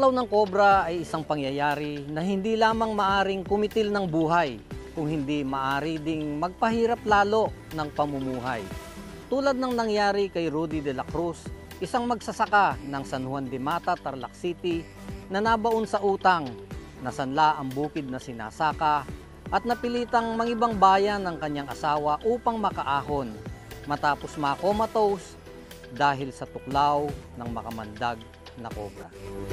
tuklaw ng kobra ay isang pangyayari na hindi lamang maaring kumitil ng buhay, kung hindi maari ding magpahirap lalo ng pamumuhay. Tulad ng nangyari kay Rudy de la Cruz, isang magsasaka ng San Juan de Mata, Tarlac City, na nabaon sa utang, nasanla ang bukid na sinasaka, at napilitang mangibang bayan ng kanyang asawa upang makaahon, matapos makomatose dahil sa tuklaw ng makamandag na kobra.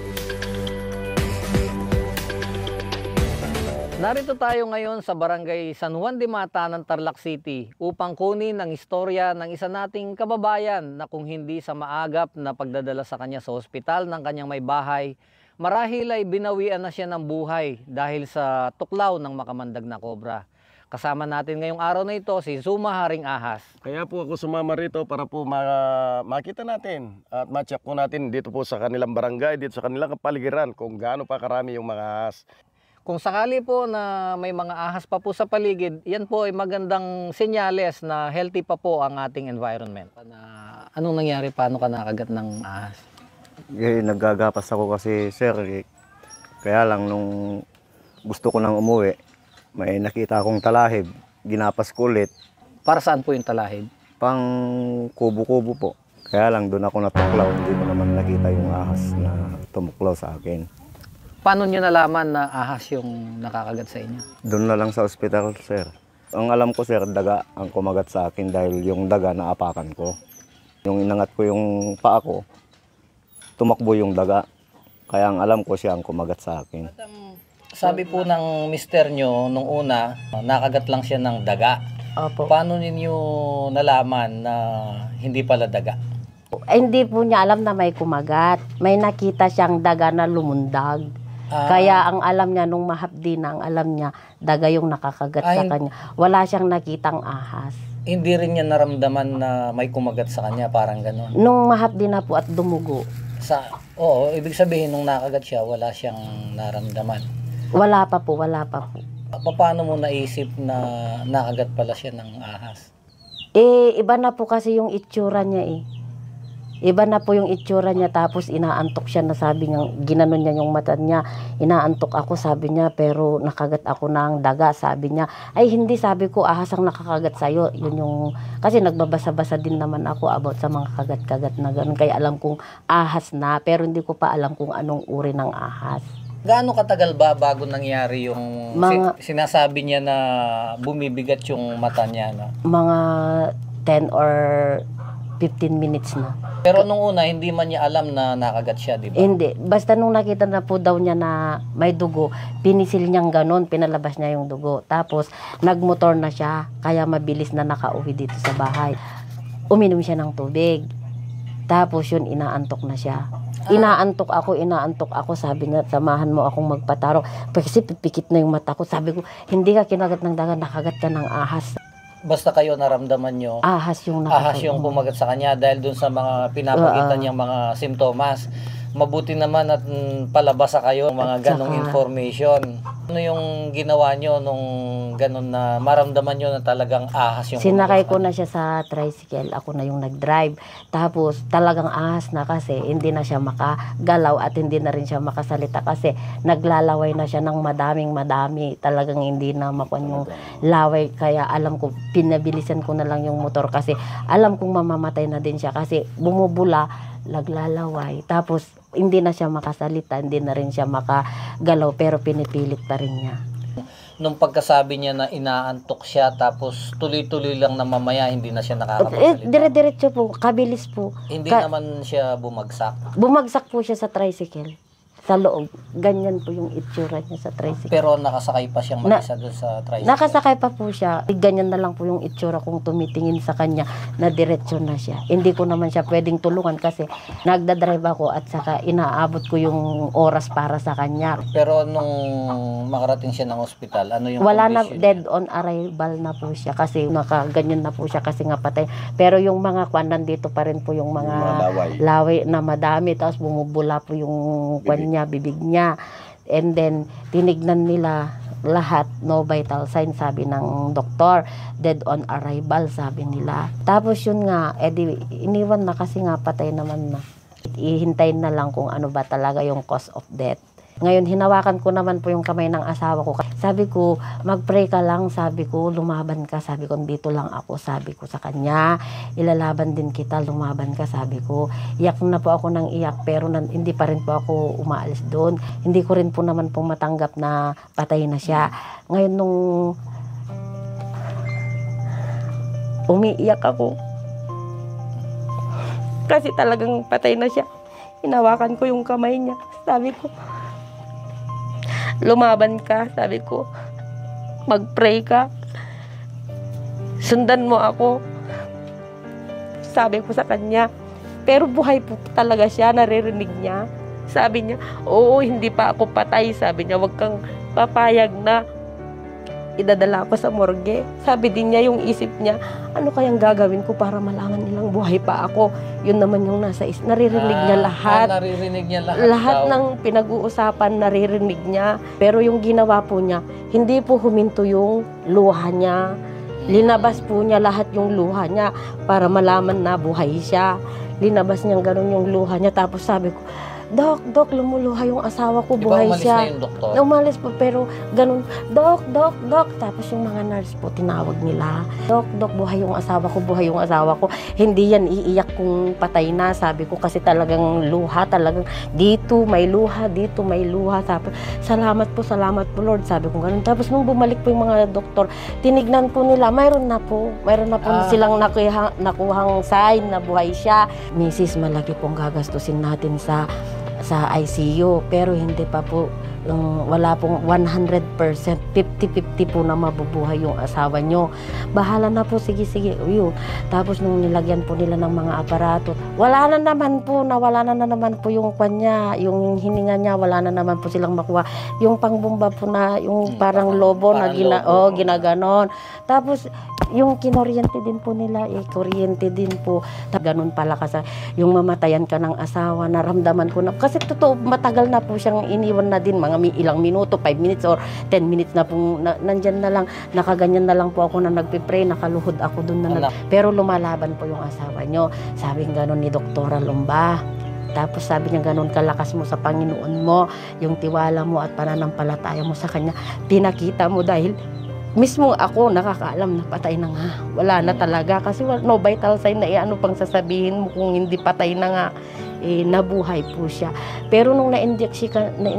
Narito tayo ngayon sa barangay San Juan de Mata ng Tarlac City upang kunin ang istorya ng isa nating kababayan na kung hindi sa maagap na pagdadala sa kanya sa ospital ng kanyang may bahay, marahil ay binawian na siya ng buhay dahil sa tuklaw ng makamandag na kobra. Kasama natin ngayong araw na ito si Zuma Haring Ahas. Kaya po ako sumama rito para po makita natin at ma-check po natin dito po sa kanilang barangay, dito sa kanilang kapaligiran kung gaano pa karami yung mga ahas. Kung sakali po na may mga ahas pa po sa paligid, yan po ay magandang senyales na healthy pa po ang ating environment. Anong nangyari? Paano ka nakagat ng ahas? Naggagapas ako kasi sir, kaya lang nung gusto ko nang umuwi, may nakita akong talahib, ginapas ko ulit. Para saan po yung talahib? Pang kubo-kubo po. Kaya lang doon ako natuklaw, hindi ko naman nakita yung ahas na tumuklaw sa akin. Paano nyo nalaman na ahas yung nakakagat sa inyo? Doon na lang sa ospital sir. Ang alam ko sir, daga ang kumagat sa akin dahil yung daga naapakan ko. Yung inangat ko yung paa ko, tumakbo yung daga. Kaya ang alam ko siya ang kumagat sa akin. Sabi po ng mister nyo nung una, nakagat lang siya ng daga. Opo. Paano ninyo nalaman na hindi pala daga? Hindi po niya alam na may kumagat. May nakita siyang daga na lumundag. Kaya ang alam niya, nung mahapdi na, ang alam niya, daga yung nakakagat sa kanya. Wala siyang nakitang ahas. Hindi rin niya naramdaman na may kumagat sa kanya, parang gano'n? Nung mahapdi na po at dumugo. Oo, ibig sabihin nung nakagat siya, wala siyang naramdaman. Wala pa po, wala pa po. Paano mo naisip na nakagat pala siya ng ahas? Iba na po kasi yung itsura niya eh. Iba na po yung itsura niya, tapos inaantok siya na sabi niya, ginanon niya yung mata niya, inaantok ako sabi niya, pero nakagat ako ng daga sabi niya. Ay hindi, sabi ko, ahas ang nakakagat sa'yo. Yun yung, kasi nagbabasa-basa din naman ako about sa mga kagat-kagat na gano'n, kaya alam kong ahas na, pero hindi ko pa alam kung anong uri ng ahas. Gaano katagal ba bago nangyari yung sinasabi niya na bumibigat yung mata niya? No? Mga 10 or 15 minutes na. Pero nung una, hindi man niya alam na nakagat siya, di ba? Hindi. Basta nung nakita na po daw niya na may dugo, pinisil niyang ganun, pinalabas niya yung dugo. Tapos, nagmotor na siya, kaya mabilis na nakauwi dito sa bahay. Uminom siya ng tubig. Tapos yun, inaantok na siya. Inaantok ako, sabi niya, samahan mo akong magpatarong. Kasi pipikit na yung mata ko. Sabi ko, hindi ka kinagat ng daga, nakagat ka ng ahas. Basta kayo naramdaman nyo, ahas yung kumagat sa kanya dahil dun sa mga pinapakita niyang mga simptomas. Mabuti naman at palabasa kayo ng mga ganong information. Ano yung ginawa nyo nung ganon na maramdaman nyo na talagang ahas yung sinakay ko na siya sa tricycle, ako na yung nag-drive. Tapos talagang ahas na kasi hindi na siya makagalaw at hindi na rin siya makasalita kasi naglalaway na siya ng madami. Talagang hindi na makuha yung laway. Kaya alam ko, pinabilisan ko na lang yung motor kasi alam kong mamamatay na din siya kasi bumubula, naglalaway. Tapos hindi na siya makasalita, hindi na rin siya makagalaw, pero pinipilit pa rin niya. Nung pagkasabi niya na inaantok siya, tapos tuloy-tuloy lang na mamaya hindi na siya nakakapagsalita. Dire-diretso po, kabilis po. Hindi naman siya bumagsak? Bumagsak po siya sa tricycle. Sa loob. Ganyan po yung itsura niya sa tricycle. Pero nakasakay pa siyang mag-isa doon sa tricycle? Nakasakay pa po siya. Ganyan na lang po yung itsura kung tumitingin sa kanya na diretsyo na siya. Hindi ko naman siya pwedeng tulungan kasi nagdadrive ako at saka inaabot ko yung oras para sa kanya. Pero nung makarating siya ng ospital, ano yung wala na, condition dead niya? on arrival na po siya kasi nakaganyan na po siya kasi nga patay. Pero yung mga kwan, nandito pa rin po yung mga laway na madami. Tapos bumubula po yung kwan niya, bibig niya. And then, tinignan nila lahat, no vital sign, sabi ng doktor. Dead on arrival, sabi nila. Tapos yun nga, edi iniwan na kasi nga patay naman na. Ihintayin na lang kung ano ba talaga yung cause of death. Ngayon, hinawakan ko naman po yung kamay ng asawa ko. Sabi ko, mag-pray ka lang. Sabi ko, lumaban ka. Sabi ko, dito lang ako. Sabi ko sa kanya, ilalaban din kita, lumaban ka. Sabi ko, iyak na po ako ng iyak, pero hindi pa rin po ako umaalis doon. Hindi ko rin po naman po matanggap na patay na siya. Ngayon, nung umiiyak ako, kasi talagang patay na siya. Hinawakan ko yung kamay niya. Sabi ko, lumaban ka, sabi ko. Mag-pray ka. Sundan mo ako. Sabi ko sa kanya. Pero buhay po talaga siya, naririnig niya. Sabi niya, oo, hindi pa ako patay. Sabi niya, wag kang papayag na idadala ako sa morgue. Sabi din niya, yung isip niya, ano kayang gagawin ko para malaman nilang buhay pa ako. Yun naman yung nasa naririnig niya lahat. Naririnig niya lahat. Lahat daw. ng pinag-uusapan, naririnig niya. Pero yung ginawa po niya, hindi po huminto yung luha niya. Linabas po niya lahat yung luha niya para malaman na buhay siya. Linabas niya ganun yung luha niya. Tapos sabi ko, Dok, lumuluha yung asawa ko, Di ba buhay umalis siya. na yung doktor? Umalis po, pero ganun, Dok. Tapos yung mga nurse po, tinawag nila, Dok, buhay yung asawa ko, buhay yung asawa ko. Hindi yan iiyak kung patay na, sabi ko, kasi talagang luha, talagang dito may luha, dito may luha. Tapos, salamat po Lord, sabi ko ganun. Tapos nung bumalik po yung mga doktor, tinignan po nila, mayroon na po silang nakuhang sign na buhay siya. Mrs., malaki pong gagastusin natin sa ICU, pero hindi pa po, wala pong 100%, 50-50 po na mabubuhay yung asawa nyo. Bahala na po, sige, yun. Tapos nung nilagyan po nila ng mga aparato, nawala na naman po yung kanya, yung hininga niya, wala na naman po silang makuha. Yung pangbomba po na, yung parang lobo na ginaganon. Tapos, yung kinoryente din po nila, kuryente din po. Ganun pala kasi, yung mamatayan ka ng asawa, naramdaman ko na, kasi totoo, matagal na po siyang iniwan na din, mga ilang minuto, 5 minutes or 10 minutes na po, nandyan na lang, nakaganyan na lang po ako na nagpipray, nakaluhod ako dun na pero lumalaban po yung asawa nyo. Sabi ganun ni Doktora Lumba. Tapos sabi niya, ganun kalakas mo sa Panginoon mo, yung tiwala mo at pananampalataya mo sa Kanya, pinakita mo dahil mismo ako nakakaalam na patay na nga. Wala na talaga kasi no vital sign na ano pang sasabihin mo kung hindi patay na nga. Nabuhay po siya. Pero nung na-inject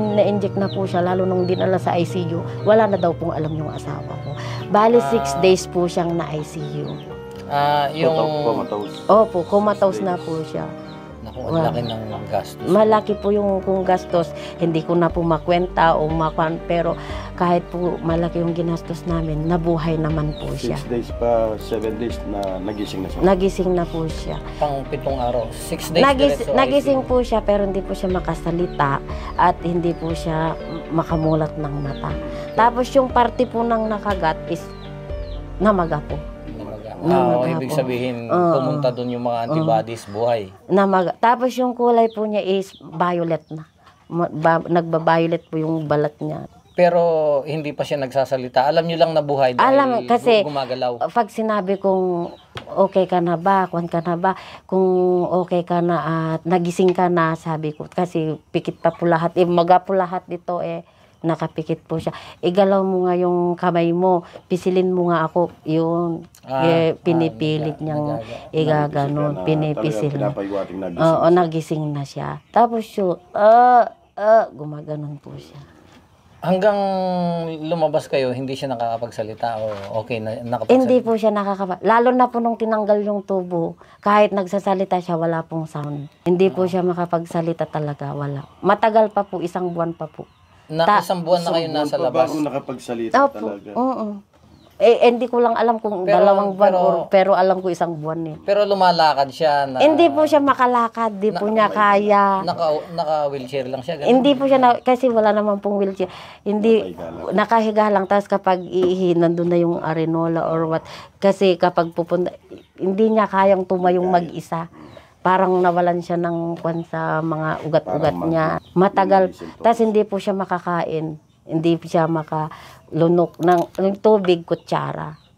na po siya, lalo nung dinala sa ICU, wala na daw pong alam yung asawa ko. Bali 6 days po siyang na-ICU. Opo, comatose na po siya. Naku, ang laki ng gastos. Malaki po yung kung gastos. Hindi ko na po makwenta o pero kahit po malaki yung ginastos namin, nabuhay naman po siya. 6 days pa, 7 days na nagising na siya. Nagising na po siya. Pang 7 araw. 6 days nagising po siya, pero hindi po siya makasalita at hindi po siya makamulat ng mata. Tapos yung parte po ng nakagat is namaga po. Ibig sabihin, pumunta doon yung mga antibodies, buhay. Tapos yung kulay po niya is violet na. Nagba-violet po yung balat niya. Pero hindi pa siya nagsasalita. Alam niyo lang na buhay dahil kasi gumagalaw. Pag sinabi kong okay ka na ba, kung okay ka na at nagising ka na, sabi ko, kasi pikit pa po lahat, maga po lahat dito nakapikit po siya. Igalaw mo nga yung kamay mo, pisilin mo nga ako, yun. Pinipilit niyang igaganon, pinipisil na. Oo, nagising na siya. Tapos yun, gumaganon po siya. Hanggang lumabas kayo, hindi siya nakakapagsalita o okay na nakapagsalita? Hindi po siya lalo na po nung tinanggal yung tubo, kahit nagsasalita siya, wala pong sound. Hindi po siya makapagsalita talaga, wala. Matagal pa po, 1 buwan pa po. Isang buwan na kayo nasa labas? Bago nakapagsalita talaga. Oo. Hindi ko lang alam kung 2 buwan pero alam ko 1 buwan . Pero lumalakad siya na... Hindi po siya makalakad, di po niya kaya. Naka-wheelchair lang siya? Ganun. Hindi po siya, kasi wala naman pong wheelchair. Hindi, nakahiga lang. Tapos kapag nandun na yung arenola or what. Kasi kapag pupunta, hindi niya kayang tumayong mag-isa. Parang nawalan siya ng kwan sa mga ugat-ugat niya. Matagal. Tapos hindi po siya makakain. Hindi siya makalunok ng tubig, kutsara.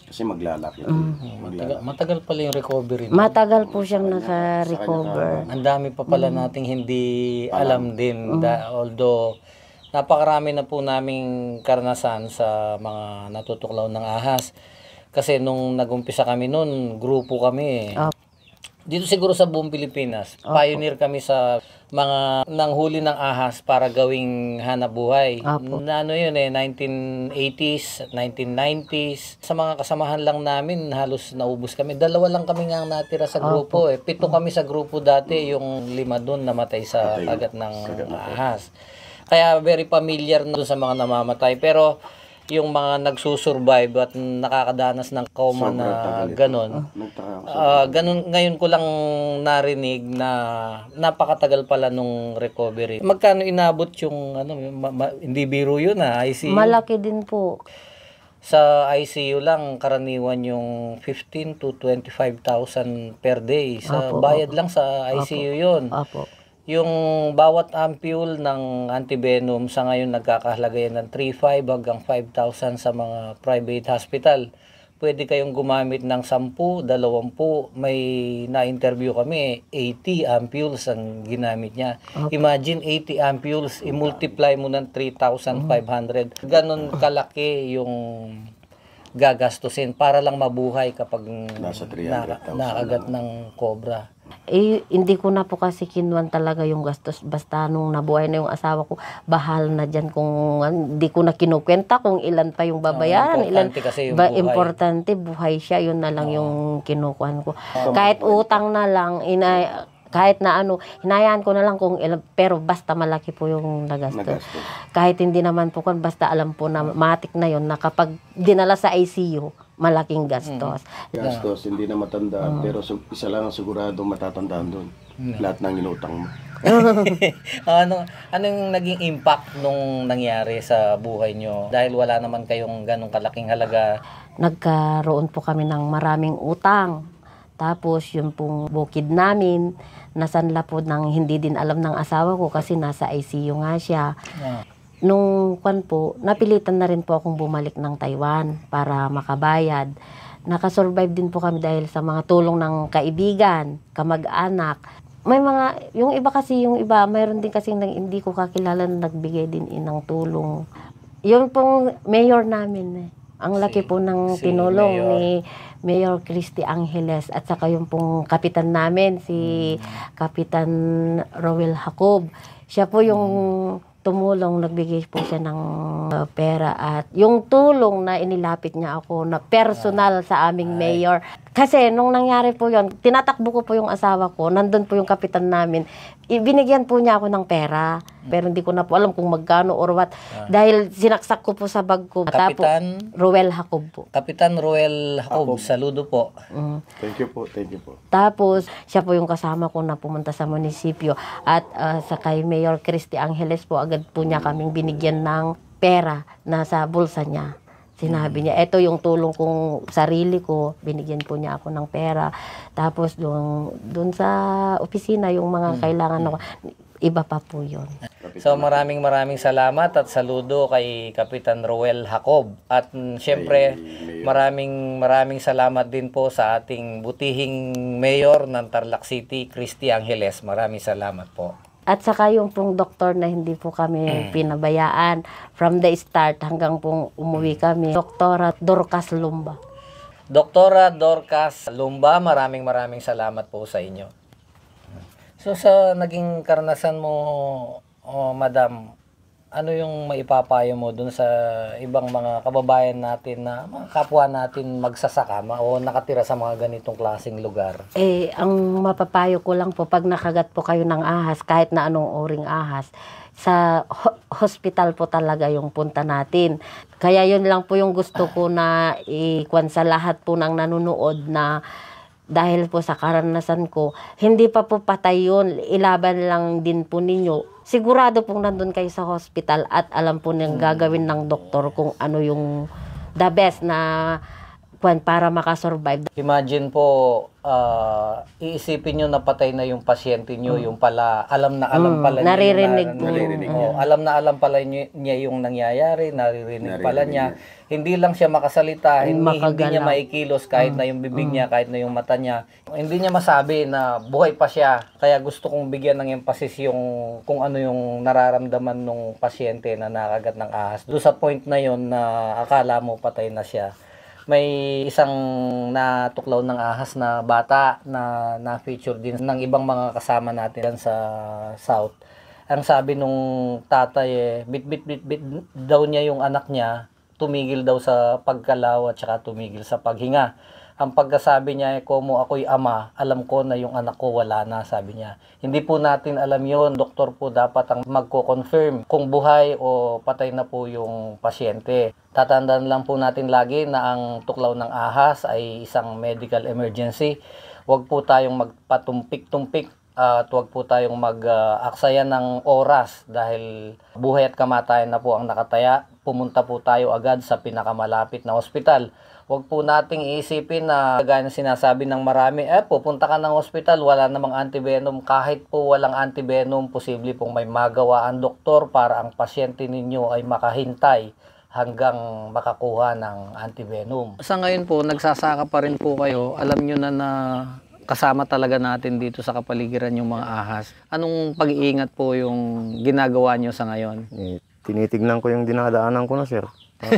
Kasi maglalaki. Matagal pala yung recovery. Matagal po siyang naka-recover. Ang dami pa pala nating hindi alam din. Although, napakarami na po naming karanasan sa mga natutuklaw ng ahas. Kasi nung nagumpisa kami noon, grupo kami. Dito siguro sa buong Pilipinas, pioneer kami sa mga nanghuli ng ahas para gawing hanapbuhay. Na ano yun 1980s, 1990s. Sa mga kasamahan lang namin, halos naubos kami. 2 lang kami nga natira sa grupo 7 kami sa grupo dati, yung 5 doon namatay sa kagat ng ahas. Kaya very familiar na doon sa mga namamatay. Pero yung mga nagsusurvive at nakakadanas ng coma na ganon. Ganon ngayon ko lang narinig na napakatagal pala nung recovery. Magkano inabot yung hindi biro yun ICU? Malaki din po. Sa ICU lang karaniwan yung 15 to 25,000 per day. Sa bayad lang sa ICU yun. Yung bawat ampule ng antivenom sa ngayon nagkakahalaga yan ng 3,500 hanggang 5,000 sa mga private hospital. Pwede kayong gumamit ng 10, 20. May na-interview kami, 80 ampules ang ginamit niya. Imagine 80 ampules, i-multiply mo ng 3,500. Ganon kalaki yung gagastusin para lang mabuhay kapag nakagat ng cobra. Hindi ko na po kasi kinuan talaga yung gastos. Basta nung nabuhay na yung asawa ko, bahal na dyan kung hindi ko na kinukwenta kung ilan pa yung babayaran. Importante kasi yung buhay. Importante, buhay siya. Yun na lang yung kinukuhan ko. Kahit utang na lang, kahit na hinayaan ko na lang kung ilan, pero basta malaki po yung nagastos. Kahit hindi naman po basta alam po na matik na yun, na kapag dinala sa ICU, malaking gastos. Gastos, hindi na matandaan, pero isa lang ang sigurado matatandaan doon. Lahat ng inutang mo. Anong naging impact nung nangyari sa buhay nyo? Dahil wala naman kayong ganong kalaking halaga. Nagkaroon po kami ng maraming utang. Tapos yung pong bukid namin, nasanla po ng hindi din alam ng asawa ko kasi nasa ICU nga siya. Nung napilitan na rin po akong bumalik ng Taiwan para makabayad. Nakasurvive din po kami dahil sa mga tulong ng kaibigan, kamag-anak. May yung iba, mayroon din kasi hindi ko kakilala na nagbigay din ng tulong. Yung pong mayor namin ang laki po ng tinulong ni Mayor Christy Angeles at saka yung pong kapitan namin, si Kapitan Rowel Jacob. Siya po yung tumulong, nagbigay po siya ng pera at yung tulong na inilapit niya ako na personal sa aming mayor. Kasi nung nangyari po yon, tinatakbo ko po yung asawa ko, nandun po yung kapitan namin, binigyan po niya ako ng pera. Pero hindi ko na po alam kung magkano or what. Dahil sinaksak ko po sa bag ko. Kapitan Rowel Jacob po. Kapitan Rowel Jacob, saludo po. Thank you po. Tapos, siya po yung kasama ko na pumunta sa munisipyo. At sa kay Mayor Christy Angeles po, agad po niya kaming binigyan ng pera na sa bulsa niya. Sinabi niya, eto yung tulong kong sarili ko, binigyan po niya ako ng pera. Tapos doon sa opisina, yung mga kailangan ako, iba pa po yun. So maraming salamat at saludo kay Kapitan Rowel Jacob. At syempre, maraming salamat din po sa ating butihing mayor ng Tarlac City, Christy Angeles. Maraming salamat po. At saka yung pong doktor na hindi po kami pinabayaan from the start hanggang pong umuwi kami. Doktora Dorcas Lumba. Doktora Dorcas Lumba, maraming salamat po sa inyo. So sa naging karanasan mo, Madam, ano yung maipapayo mo dun sa ibang mga kababayan natin na mga kapwa natin magsasaka o nakatira sa mga ganitong klaseng lugar? Ang mapapayo ko lang po, pag nakagat po kayo ng ahas, kahit na anong oring ahas, sa hospital po talaga yung punta natin. Kaya yun lang po yung gusto ko na ikwan sa lahat po ng nanonood na dahil po sa karanasan ko, hindi pa po patay yun. Ilaban lang din po ninyo. Sigurado pong nandun kayo sa hospital at alam po niyang gagawin ng doktor kung ano yung the best na para makasurvive. Imagine po, iisipin nyo na patay na yung pasyente nyo, yung pala, alam na alam pala niya. Naririnig po. Alam na alam pala niya yung nangyayari, naririnig pala niya. Hindi lang siya makasalita, hindi niya maikilos kahit na yung bibig niya, kahit na yung mata niya. Hindi niya masabi na buhay pa siya. Kaya gusto kong bigyan ng emphasis yung kung ano yung nararamdaman ng pasyente na nakagat ng ahas. Doon sa point na yon na akala mo patay na siya. May isang natuklaw ng ahas na bata na na-feature din ng ibang mga kasama natin sa South. Ang sabi nung tatay, bit daw niya yung anak niya, tumigil daw sa pagkalaw at saka tumigil sa paghinga. Ang pagkasabi niya, como ako'y ama, alam ko na yung anak ko wala na, sabi niya. Hindi po natin alam yon. Doktor po dapat ang magko-confirm kung buhay o patay na po yung pasyente. Tatandaan lang po natin lagi na ang tuklaw ng ahas ay isang medical emergency. Huwag po tayong magpatumpik-tumpik at huwag po tayong mag-aksaya ng oras dahil buhay at kamatayan na po ang nakataya. Pumunta po tayo agad sa pinakamalapit na ospital. Huwag po nating iisipin na gaya ng sinasabi ng marami, pupunta ka ng ospital, wala namang antivenom. Kahit po walang antivenom, posible pong may magawa ang doktor para ang pasyente ninyo ay makahintay hanggang makakuha ng antivenom. Sa ngayon po, nagsasaka pa rin po kayo. Alam nyo na kasama talaga natin dito sa kapaligiran yung mga ahas. Anong pag-iingat po yung ginagawa nyo sa ngayon? Tinitignan ko yung dinadaanan ko na, sir.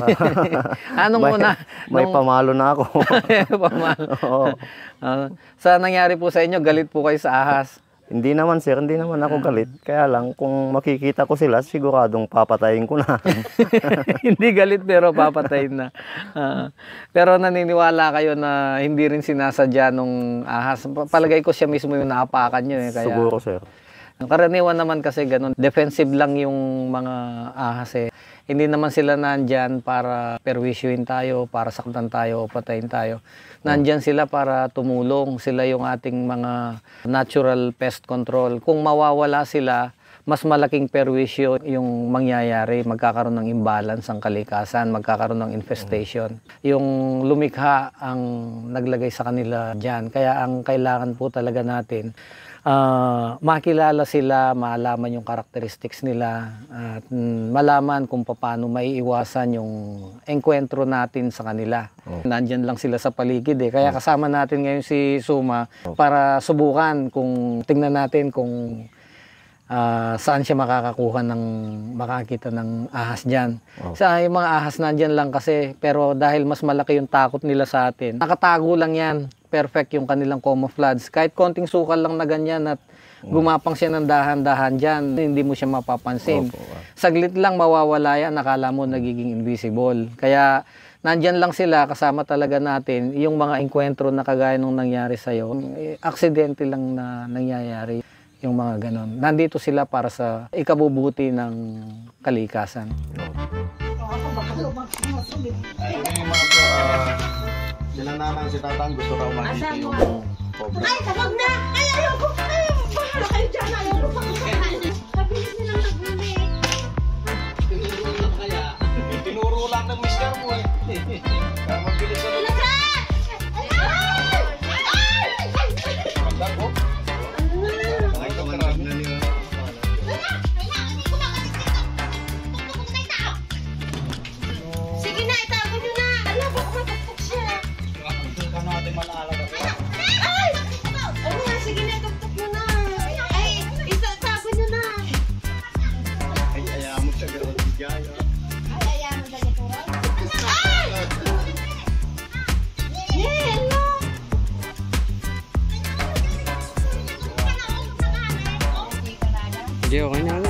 Anong muna? May pamalo na ako. Pamalo. Oo. Sa nangyari po sa inyo, galit po kayo sa ahas? Hindi naman, sir. Hindi naman ako galit. Kaya lang, kung makikita ko sila, siguradong papatayin ko na. Hindi galit pero papatayin na. Pero naniniwala kayo na hindi rin sinasadya nung ahas. Palagay ko siya mismo yung naapakan nyo. Kaya, Siguro, sir. Karaniwan naman kasi ganun. Defensive lang yung mga ahas eh. Hindi naman sila nandyan para perwisyuhin tayo, para saktan tayo o patayin tayo. Nandyan sila para tumulong. Sila yung ating mga natural pest control. Kung mawawala sila, mas malaking perwisyo yung mangyayari. Magkakaroon ng imbalance ang kalikasan, magkakaroon ng infestation. Yung lumikha ang naglagay sa kanila dyan. Kaya ang kailangan po talaga natin, makilala sila, malaman yung characteristics nila at malaman kung paano maiiwasan yung engkwentro natin sa kanila. Nandyan lang sila sa paligid eh. Kaya kasama natin ngayon si Suma para subukan kung tingnan natin kung saan siya makakakuha ng makakita ng ahas dyan. Sa yung mga ahas nandyan lang kasi pero dahil mas malaki yung takot nila sa atin, nakatago lang yan. Perfect yung kanilang camouflage. Kahit konting sukal lang na ganyan at gumapang siya ng dahan-dahan dyan, hindi mo siya mapapansin. Saglit lang mawawala yan, nakala mo nagiging invisible. Kaya nandyan lang sila, kasama talaga natin, yung mga enkwentro na kagaya nung nangyari sa'yo, aksidente lang na nangyayari yung mga ganon. Nandito sila para sa ikabubuti ng kalikasan. Sila nanang si tatang gusto raw makita yung cobra. Ay, tawag na! Ay, ayaw ko! Ay, bahala kayo dyan! Ayaw ko pa kayo! Sabihin nilang naghuli. Tinuro lang kaya? Tinuro lang ng mister mo eh. Kaya mabilis na lang. Pagdag ko? Ay, tumandang na niya. Sige na, itago nyo na! Alam ko, mapagpag siya! Ay! Ano nga, sige na, tugtog nyo na! Ay, itago nyo na! Ay, ayaw mo siya gano'n bigay. Ay, ayaw mo dali ko. Ay! Hello! Hindi, okay na.